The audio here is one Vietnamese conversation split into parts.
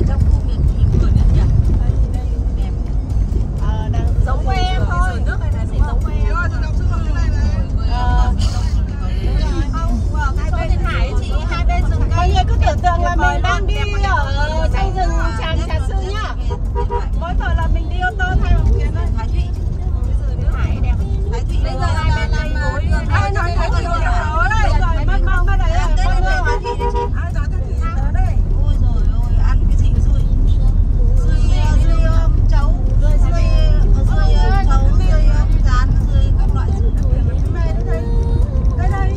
trong khu miền Mỹ vừa nhất nhỉ? Đây đẹp. Giống với em thôi. Nước này là giống với em. Chỗ Tiền Hải ấy chị, hai bên rừng cây. Mọi người cứ tưởng tượng là mình đang đi ở trong rừng Trà Sư nhá. Mỗi tội là mình đi ô tô thay bằng thuyền thôi. Thái Thụy. Tiền Hải đẹp. Thái Thụy bây giờ hai bên đây nối. Ai nói Thái Thụy nhiều đó đấy. Rồi mất đấy. Thái Thụy đấy chị. Ai nói Thái Thụy tới đây. Ôi rồi ôi, ăn cái gì xui. Xui chấu, xui chấu, xui rán, xui các loại xui. Đây.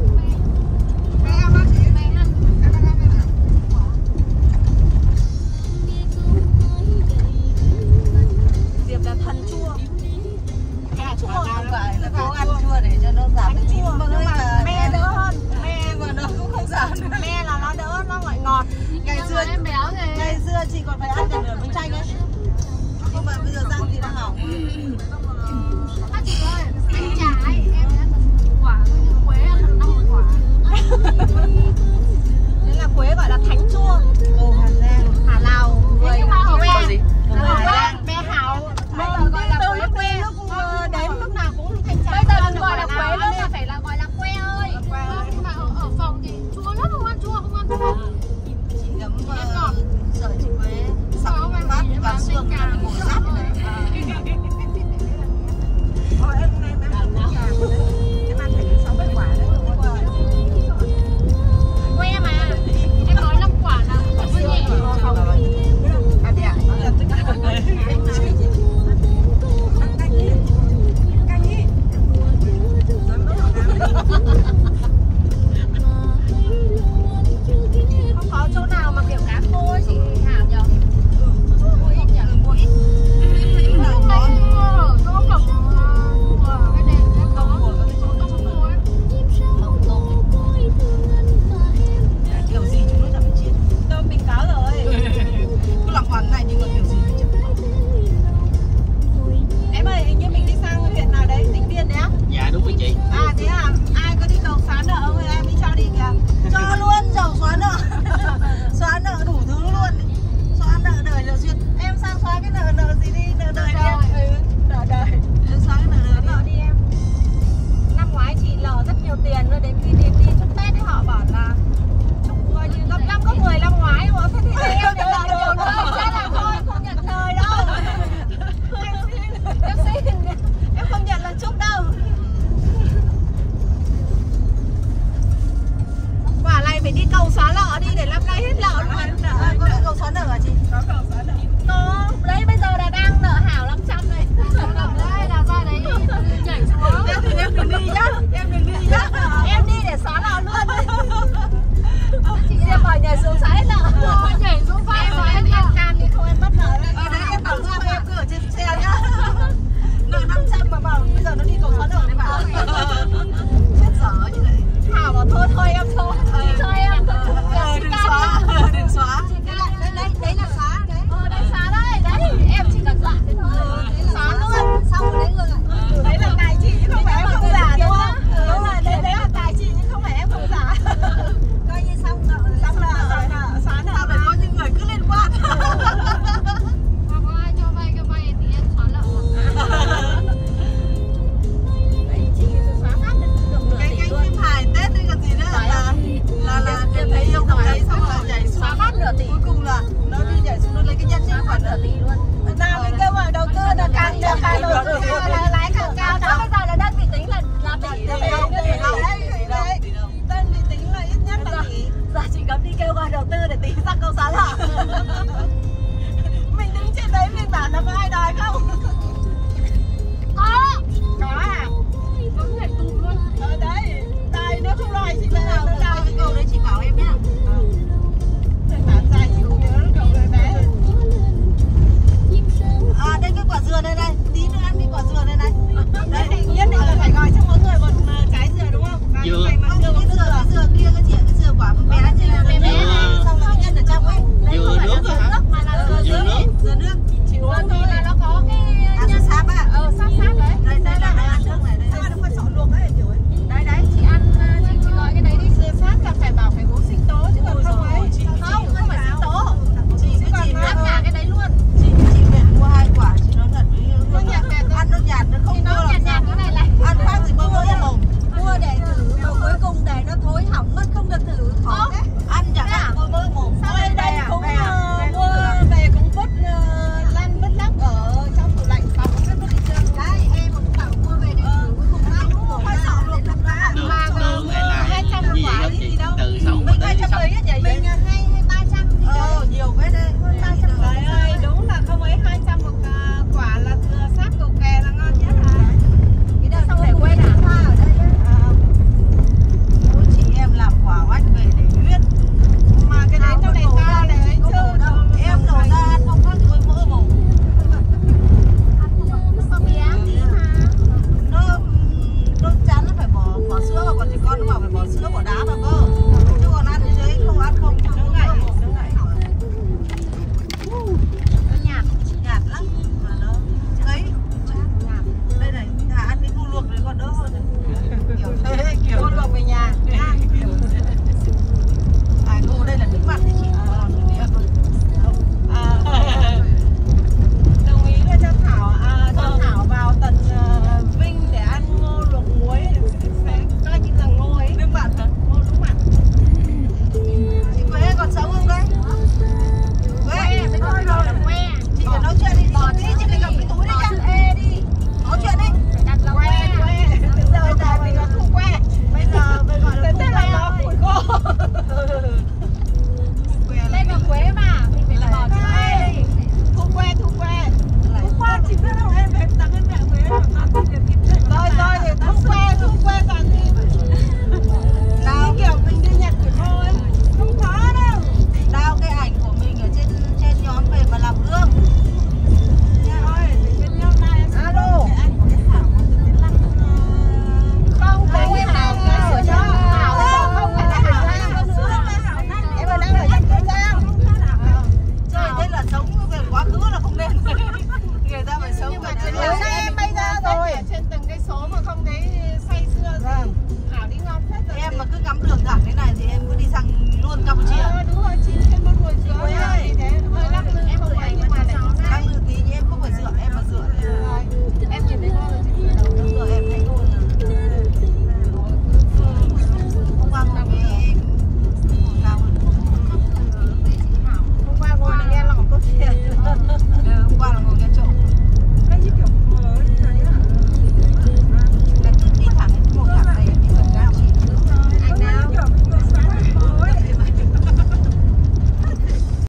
Diệp là thần chua. Chua không phải là cố ăn chua để cho nó giảm cái chua. Nhưng mà me đỡ hơn. Me mà nó cũng không giảm. Me là nó đỡ, nó lại ngọt. Ngày xưa chị còn phải ăn cả nửa bánh chanh ấy. Nhưng mà bây giờ răng thì nó hỏng. Chị ơi, anh trả ấy, em đã từng quả thôi nhưng Quế ăn được 50 quả. Đấy là Quế gọi là thánh chua. Hà Giang, Hà Lào. Nhưng mà ở Quế gì? Me Hảo. Gọi là Quế đến lúc nào cũng thanh trà. bây giờ đừng gọi là Quế nữa mà phải là gọi là Que ơi. Nhưng mà ở phòng thì chua lắm, không ăn chua. Chị ngấm sợi chị Quế sọc phát vào xương.